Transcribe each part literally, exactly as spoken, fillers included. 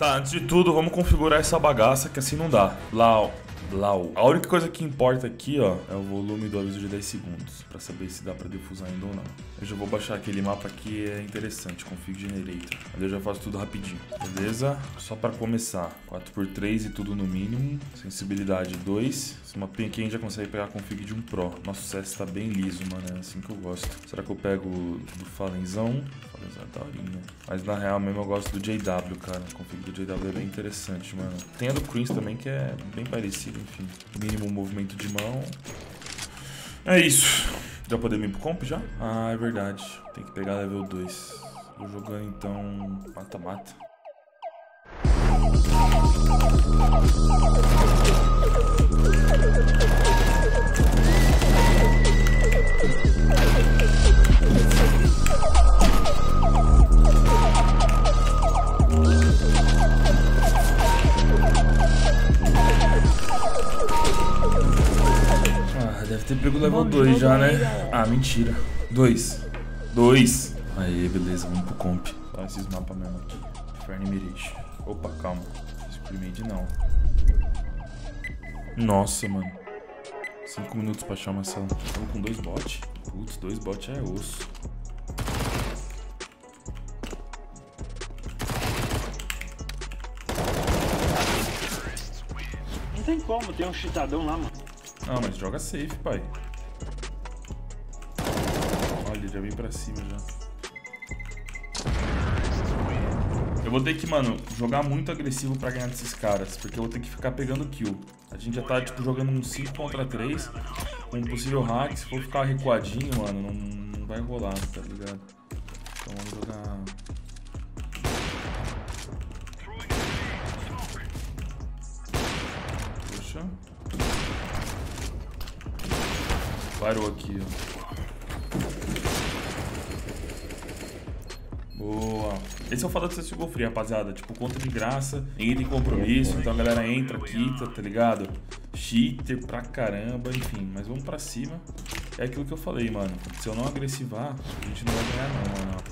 Tá, antes de tudo, vamos configurar essa bagaça, que assim não dá. Lá, Blau. A única coisa que importa aqui, ó, é o volume do aviso de dez segundos, pra saber se dá pra defusar ainda ou não. Eu já vou baixar aquele mapa aqui, é interessante, Config Generator. Ali eu já faço tudo rapidinho, beleza? Só pra começar, quatro por três e tudo no mínimo. Sensibilidade dois. Esse mapinha aqui a gente já consegue pegar a config de um Pro. Nosso C S tá bem liso, mano, é assim que eu gosto. Será que eu pego do Falenzão? Falenzão é daorinha. Mas na real mesmo eu gosto do J W, cara. A config do J W é bem interessante, mano. Tem a do Cruise também, que é bem parecida, enfim. Mínimo movimento de mão. É isso. Já podemos ir pro comp já? Ah, é verdade. Tem que pegar level dois. Vou jogando então mata-mata. Ah, deve ter pego level dois já, né? Ah, mentira. dois. dois. Aí, beleza, vamos pro comp. Só esses mapas mesmo aqui. Inferno e Mirage. Opa, calma. Exprimade não. Nossa, mano. cinco minutos pra achar uma sala. Estamos com dois bots? Putz, dois bots é osso. Não tem como, tem um cheatadão lá, mano. Ah, mas joga safe, pai. Olha, já vem pra cima já. Eu vou ter que, mano, jogar muito agressivo pra ganhar desses caras, porque eu vou ter que ficar pegando kill. A gente já tá, tipo, jogando um cinco contra três, com um possível hack. Se for ficar recuadinho, mano, não, não vai rolar, tá ligado? Então vamos jogar... Puxa. Parou aqui, ó. Boa. Esse é o fato de C S G O Free, rapaziada. Tipo, conta de graça, ninguém tem compromisso, então a galera entra aqui, tá, tá ligado? Cheater pra caramba, enfim. Mas vamos pra cima. É aquilo que eu falei, mano. Se eu não agressivar, a gente não vai ganhar não, mano.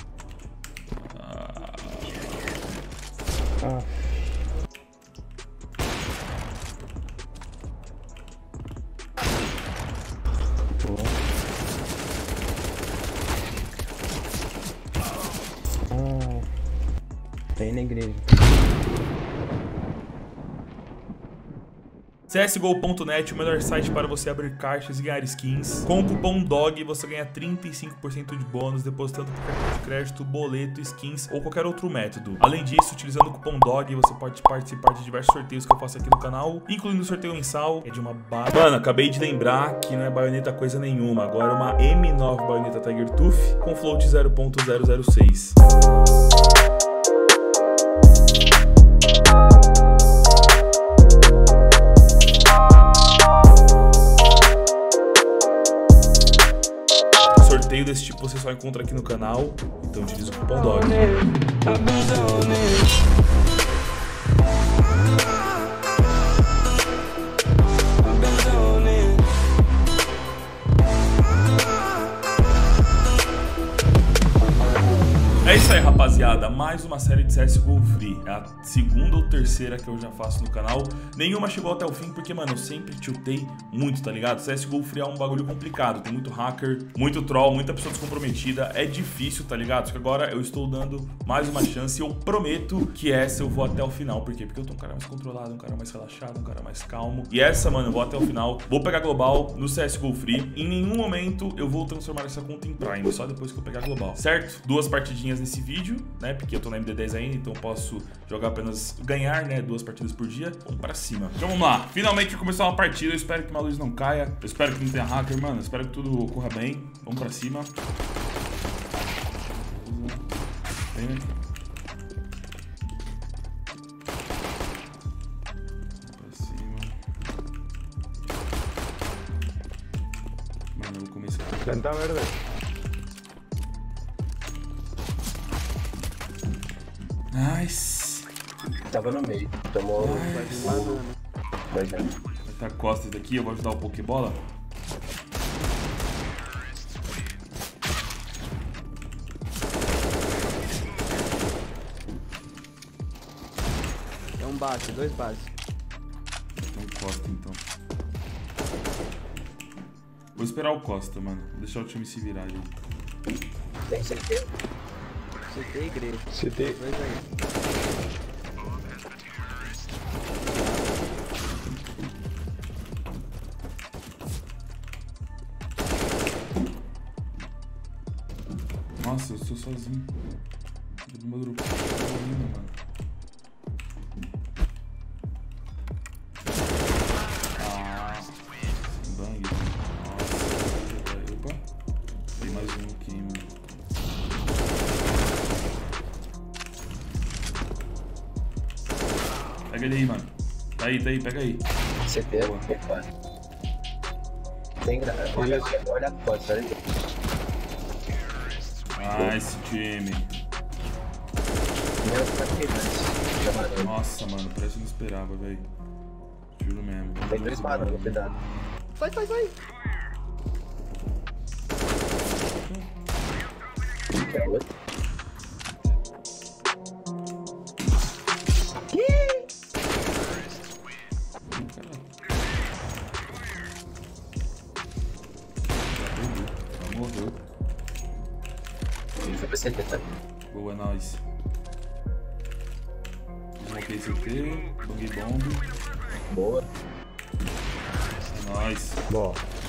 Ah. Ah. Tem na igreja. C S G O ponto net, o melhor site para você abrir caixas e ganhar skins. Com o cupom D O G você ganha trinta e cinco por cento de bônus depositando por cartão de crédito, boleto, skins ou qualquer outro método. Além disso, utilizando o cupom D O G você pode participar de diversos sorteios que eu faço aqui no canal, incluindo o sorteio mensal, é de uma barra. Mano, acabei de lembrar que não é baioneta coisa nenhuma, agora é uma M nove baioneta Tiger Tooth com float zero ponto zero zero seis. Sorteio desse tipo você só encontra aqui no canal, então utiliza o cupom D O G. É isso aí, rapaziada, mais uma série de C S G O Free. É a segunda ou terceira que eu já faço no canal. Nenhuma chegou até o fim porque, mano, eu sempre tiltei muito, tá ligado? C S G O Free é um bagulho complicado, tem muito hacker, muito troll, muita pessoa descomprometida. É difícil, tá ligado? Só que agora eu estou dando mais uma chance e eu prometo que essa eu vou até o final. Por quê? Porque eu tô um cara mais controlado, um cara mais relaxado, um cara mais calmo. E essa, mano, eu vou até o final. Vou pegar global no C S G O Free. Em nenhum momento eu vou transformar essa conta em Prime, só depois que eu pegar global, certo? Duas partidinhas nesse vídeo, né? Porque eu tô na M D dez ainda, então eu posso jogar apenas ganhar, né? Duas partidas por dia. Vamos pra cima. Então vamos lá. Finalmente começar uma partida. Eu espero que uma luz não caia. Eu espero que não tenha hacker, mano. Eu espero que tudo corra bem. Vamos pra cima. Vem, né? Pra cima. Mano, eu vou começar. Planta verde. Nice. Tava no meio. Tomou. Nice. Vai já. Vai estar costas daqui, eu vou ajudar o Pokébola. um base, dois bases. Então Costa, então. Vou esperar o Costa, mano. Vou deixar o time se virar ali. Tem certeza? C T e igreja. C T. Dois aí. Nossa, eu estou sozinho. Do meu grupo. Sozinho, mano. Ah, sem bang. Nossa. Opa. Tem mais um aqui, mano. Pega ele aí, mano. Tá aí, tá aí, pega aí. C T. Opa. Tem graça. Olha, olha a costa, olha aí. Ah, esse time. Nossa, mano, parece que não esperava, velho. Juro mesmo. Tem dois padrões, cuidado. Sai, sai, sai. É outro. Morreu. Ele foi pra C T, tá? Boa, é nóis. Desmontei C T, bang bomb. Boa. É nóis. Boa.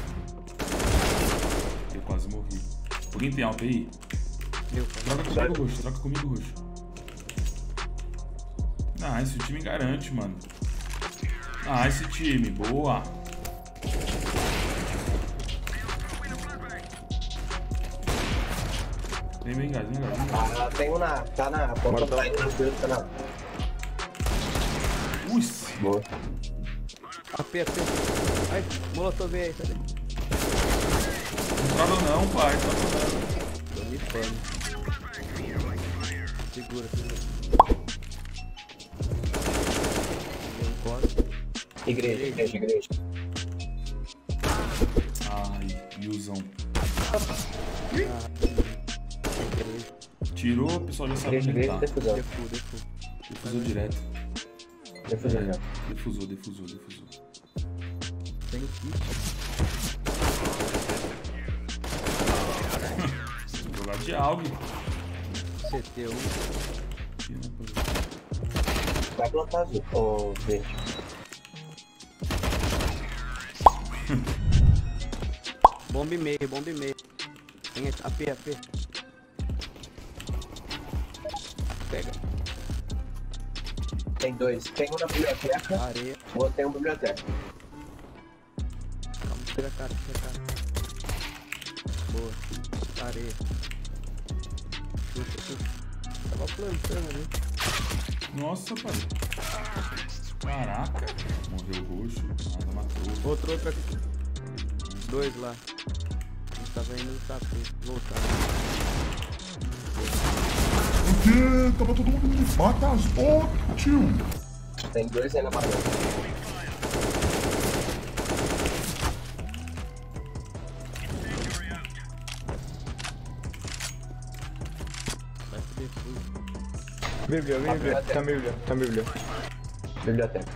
Eu quase morri. Alguém tem alta aí? Eu, Troca comigo, Roxo. Troca comigo, Roxo. Ah, esse time garante, mano. Ah, esse time. Boa. Vem, vem, gás, vem, gás. Ah, tem um na. Tá na ponta do line, tá na. Ui. Boa. A P, A P. Ai, molotov aí, cadê? Não trava não, pai. Trava não. Tô me fome. Segura, segura. Eu encosto. Igreja, igreja, igreja. Ai, Yuzão. Ah, igreja. Tirou, o pessoal já sabe Igreja, onde igreja, tá. defusão. Defu, defu. Defusou direto. Defusão já. Defusou, defusou, defusou. Tem o kit. Jogar de algo. C T um. Vai plantar azul, ô verde. Bomba e meio, bomba e meio. Tem A P, A P. Pega. Tem dois. Tem um na biblioteca, Areia. o outro tem um biblioteca. Calma, tira a cara, tira a cara. Boa. Areia. Chuta, chuta. Tava plantando ali. Nossa, pai. Caraca. Morreu o roxo. Nada matou. Outro, outro aqui. Dois lá. Ele tava indo no tapete. Voltar. O quê? Tava todo mundo me mata as botas, tio. Tem dois aí na barra. Vai se defuse. Bíblia, Bíblia, tá Bíblia, tá Bíblia. Biblioteca.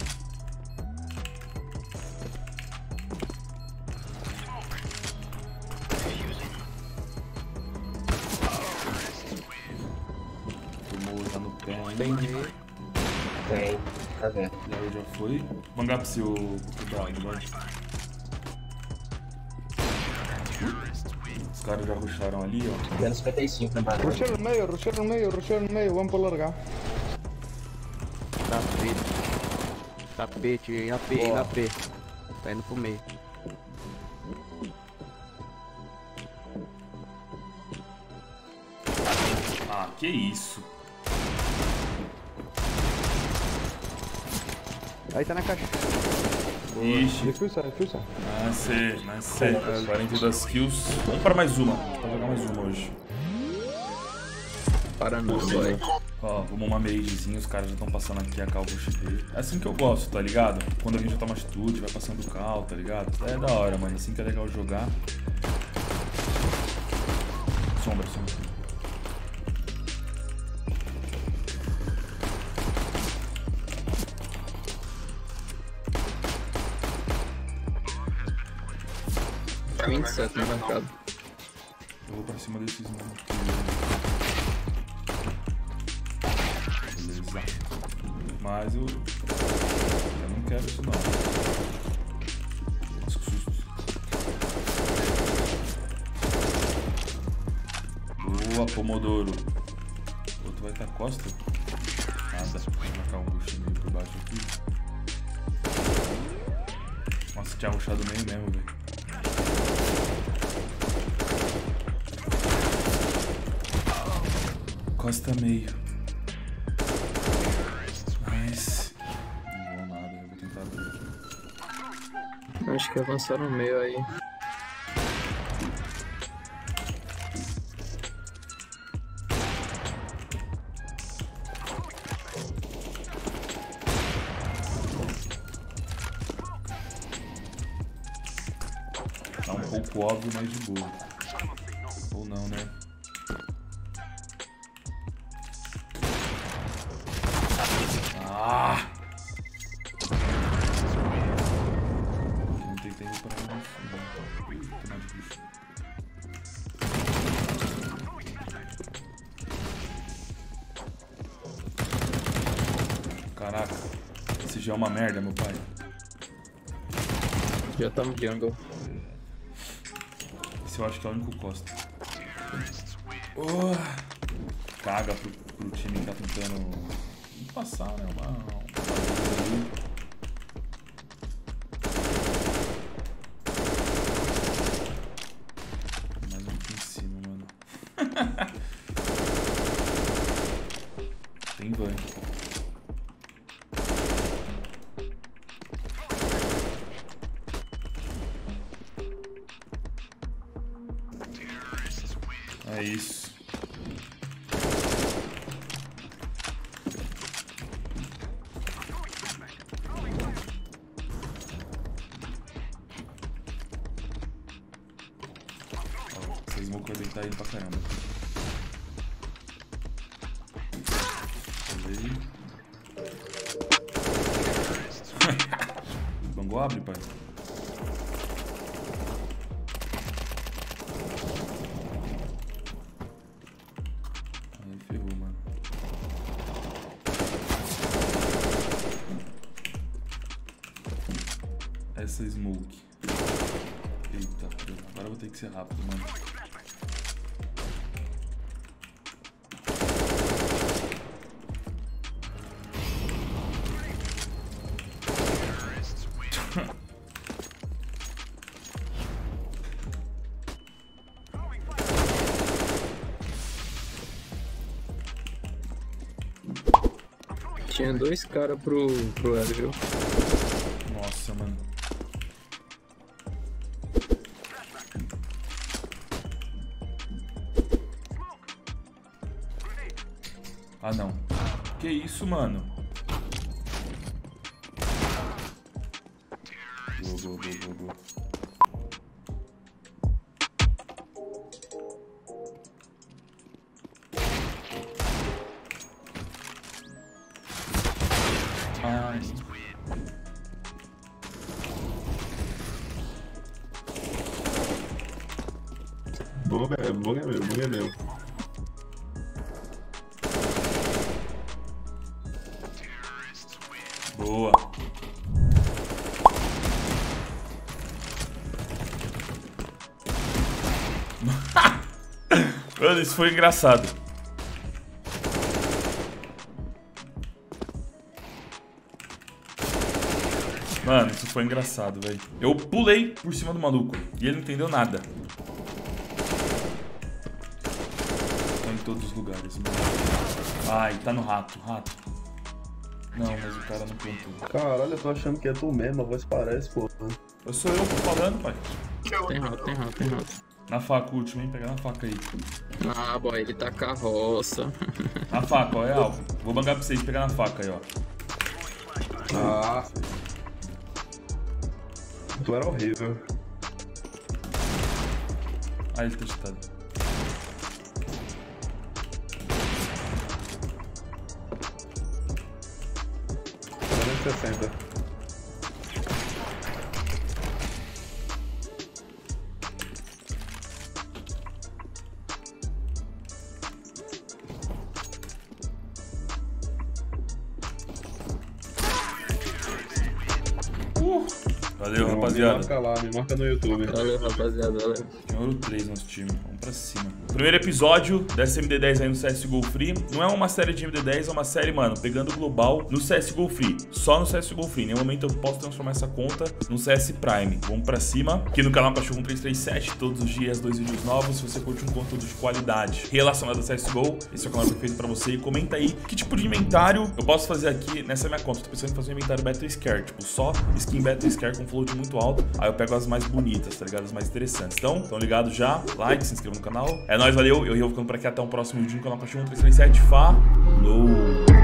Tomou já no pé ainda. Tem meio. Tem. Tá vendo? Léo já foi. Mangar pro seu cuidado, vai. Os caras já rusharam ali, ó. Menos cinquenta e cinco na barra. Rushar no meio, rushar no meio, rushar no meio, vamos para largar. Tapete. Tapete, A P, A P. Tá indo pro meio. Ah, que isso. Aí tá na caixa. Ixi. Defusa, defusa. Nasce, nasce. quarenta e duas kills. Vamos para mais uma. Vou jogar mais uma hoje. Para não, boy. Ó, vamos uma magezinha, os caras já estão passando aqui a cal pro X P. É assim que eu gosto, tá ligado? Quando a gente já toma atitude, vai passando o cal, tá ligado? É da hora, mano. Assim que é legal jogar. Sombra, sombra. vinte e sete no mercado. Eu vou pra cima desses mano. Beleza. Mas eu... Eu não quero isso não. Nossa, que susto. Boa, Pomodoro. O outro vai estar costa? Nada. Vou colocar um bucho meio por baixo aqui. Nossa, tinha rushado meio mesmo, velho. Costa meio. Nice. Não vou nada, eu vou tentar abrir aqui. Acho que avançaram meio aí. Tá um pouco óbvio, mas de boa. Ou não, né? Ah! Não tentei reparar no fundo. Tô mais difícil. Caraca, esse G é uma merda, meu pai. Já tá no jungle. Esse eu acho que é o único Costa. Oh, caga pro, pro time que tá tentando passar, né? Uma, uma... Mais um aqui em cima, mano. Tem van. É isso. Ó, essa smoke vai deitar ele pra caramba. Olha aí. Bango abre, pai. Ferrou, mano. Essa smoke. Eita, agora eu vou ter que ser rápido, mano. Tinha dois caras pro, pro L, viu? Nossa, mano. Ah, não. Que isso, mano? Boa, boa, boa, boa, boa. Ai. Boa, velho. Boa, meu. Boa, meu. Boa. Mano, isso foi engraçado. Mano, isso foi engraçado, velho. Eu pulei por cima do maluco e ele não entendeu nada. Tá em todos os lugares, mano. Ai, tá no rato, rato. Não, mas o cara não plantou. Caralho, eu tô achando que é tu mesmo, a voz parece, pô. Eu sou eu que tô falando, pai. Tem rato, tem rato, tem rato. Na faca, o último, hein? Pegar na faca aí. Ah, boy, ele tá carroça. Na faca, ó, é alvo. Vou bangar pra vocês, pegar na faca aí, ó. Ah. Tu era horrível. Ah, ele tá chutado. trezentos e sessenta. Valeu, Me rapaziada. marca lá, me marca no YouTube. Valeu, rapaziada. Valeu. Tem ouro três nosso time, vamos pra cima. Primeiro episódio dessa M D dez aí no C S G O Free. Não é uma série de M D dez, é uma série, mano, pegando global no C S G O Free. Só no C S G O Free. Em nenhum momento eu posso transformar essa conta no C S Prime. Vamos pra cima. Aqui no canal Cachorro um três três sete, todos os dias, dois vídeos novos. Se você curte um conteúdo de qualidade relacionado a C S G O, esse é o canal perfeito pra você. E comenta aí que tipo de inventário eu posso fazer aqui nessa minha conta. Tô pensando em fazer um inventário Battle Scare, tipo, só skin Battle Scare com float muito alto. Aí eu pego as mais bonitas, tá ligado? As mais interessantes. Então, tão ligado já? Like, se inscreva no canal. É nóis, valeu. Eu vou ficando por aqui até o próximo vídeo no canal Cachorro um três três sete. Falou!